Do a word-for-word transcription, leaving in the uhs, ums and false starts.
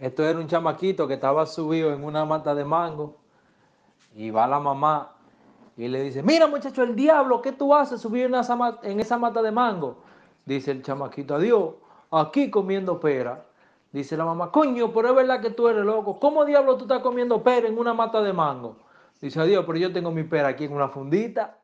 Esto era un chamaquito que estaba subido en una mata de mango y va la mamá y le dice, mira muchacho, el diablo, ¿qué tú haces subido en esa, ma- en esa mata de mango? Dice el chamaquito, adiós, aquí comiendo pera. Dice la mamá, coño, pero es verdad que tú eres loco. ¿Cómo diablo tú estás comiendo pera en una mata de mango? Dice, adiós, pero yo tengo mi pera aquí en una fundita.